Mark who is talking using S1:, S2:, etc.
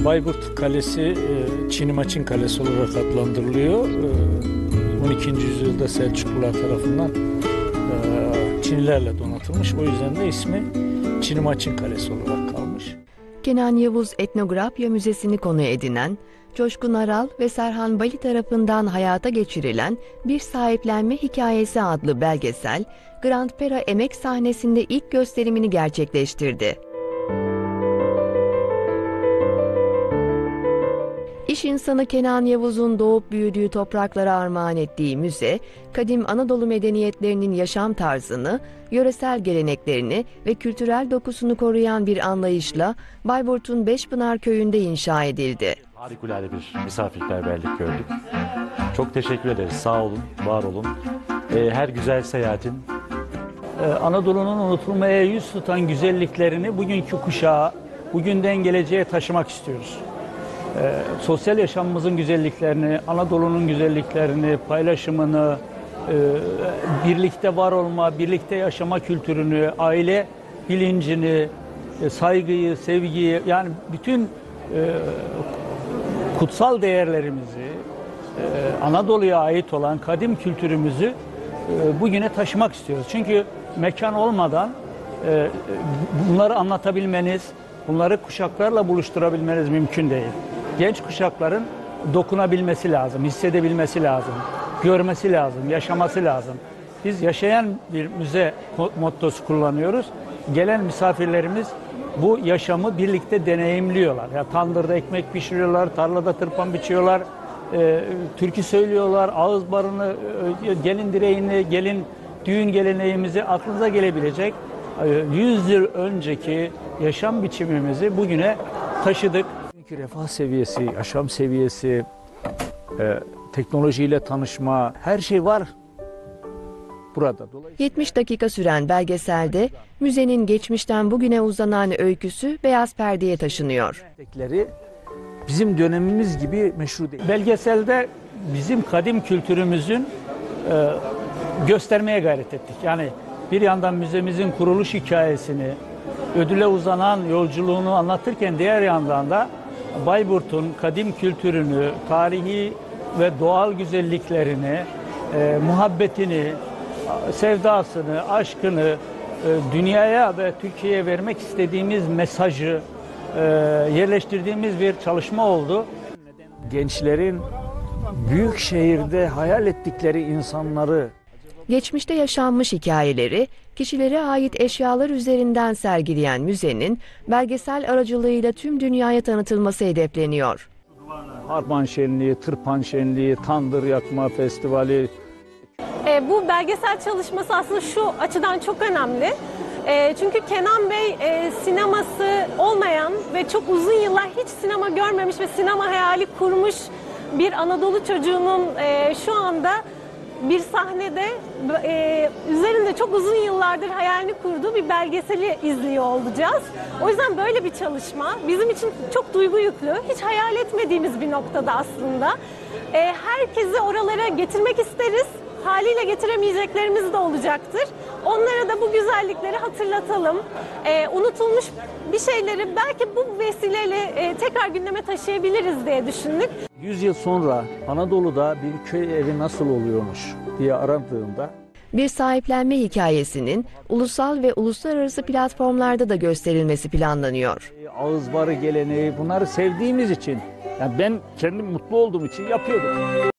S1: Bayburt Kalesi Çinimaçin Kalesi olarak adlandırılıyor. 12. yüzyılda Selçuklular tarafından Çinilerle donatılmış. O yüzden de ismi Çinimaçin Kalesi olarak kalmış.
S2: Kenan Yavuz Etnografya Müzesi'ni konu edinen, Coşkun Aral ve Serhan Bali tarafından hayata geçirilen Bir Sahiplenme Hikayesi adlı belgesel, Grand Pera Emek sahnesinde ilk gösterimini gerçekleştirdi. İş insanı Kenan Yavuz'un doğup büyüdüğü topraklara armağan ettiği müze, kadim Anadolu medeniyetlerinin yaşam tarzını, yöresel geleneklerini ve kültürel dokusunu koruyan bir anlayışla Bayburt'un Beşpınar Köyü'nde inşa edildi.
S3: Harikulade bir misafirperverlik gördük. Çok teşekkür ederiz. Sağ olun, var olun. Her güzel seyahatin
S1: Anadolu'nun unutulmaya yüz tutan güzelliklerini bugünkü kuşağa, bugünden geleceğe taşımak istiyoruz. Sosyal yaşamımızın güzelliklerini, Anadolu'nun güzelliklerini, paylaşımını, birlikte var olma, birlikte yaşama kültürünü, aile bilincini, saygıyı, sevgiyi, yani bütün kutsal değerlerimizi, Anadolu'ya ait olan kadim kültürümüzü bugüne taşımak istiyoruz. Çünkü mekan olmadan bunları anlatabilmeniz, bunları kuşaklarla buluşturabilmeniz mümkün değil. Genç kuşakların dokunabilmesi lazım, hissedebilmesi lazım, görmesi lazım, yaşaması lazım. Biz yaşayan bir müze mottosu kullanıyoruz. Gelen misafirlerimiz bu yaşamı birlikte deneyimliyorlar. Ya tandırda ekmek pişiriyorlar, tarlada tırpan biçiyorlar, türkü söylüyorlar, ağız barını, gelin direğini, gelin düğün geleneğimizi aklınıza gelebilecek 100 yıl önceki yaşam biçimimizi bugüne taşıdık. Çünkü refah seviyesi, yaşam seviyesi, teknolojiyle tanışma, her şey var burada.
S2: 70 dakika süren belgeselde müzenin geçmişten bugüne uzanan öyküsü beyaz perdeye taşınıyor.
S1: Bizim dönemimiz gibi meşru değil. Belgeselde bizim kadim kültürümüzün göstermeye gayret ettik. Yani bir yandan müzemizin kuruluş hikayesini, ödüle uzanan yolculuğunu anlatırken diğer yandan da Bayburt'un kadim kültürünü, tarihi ve doğal güzelliklerini, muhabbetini, sevdasını, aşkını dünyaya ve Türkiye'ye vermek istediğimiz mesajı yerleştirdiğimiz bir çalışma oldu. Gençlerin büyük şehirde hayal ettikleri insanları,
S2: geçmişte yaşanmış hikayeleri, kişilere ait eşyalar üzerinden sergileyen müzenin belgesel aracılığıyla tüm dünyaya tanıtılması hedefleniyor.
S1: Harman Şenliği, Tırpan Şenliği, Tandır Yakma Festivali.
S4: Bu belgesel çalışması aslında şu açıdan çok önemli. Çünkü Kenan Bey sineması olmayan ve çok uzun yıllar hiç sinema görmemiş ve sinema hayali kurmuş bir Anadolu çocuğunun şu anda bir sahnede üzerinde çok uzun yıllardır hayalini kurduğu bir belgeseli izliyor olacağız. O yüzden böyle bir çalışma bizim için çok duygu yüklü, hiç hayal etmediğimiz bir noktada aslında. Herkesi oralara getirmek isteriz. Haliyle getiremeyeceklerimiz de olacaktır. Onlara da bu güzellikleri hatırlatalım. Unutulmuş bir şeyleri belki bu vesileyle tekrar gündeme taşıyabiliriz diye düşündük.
S1: 100 yıl sonra Anadolu'da bir köy evi nasıl oluyormuş diye aradığımda
S2: Bir Sahiplenme Hikayesinin ulusal ve uluslararası platformlarda da gösterilmesi planlanıyor.
S1: ağız barı geleneği, bunları sevdiğimiz için, yani ben kendim mutlu olduğum için yapıyordum.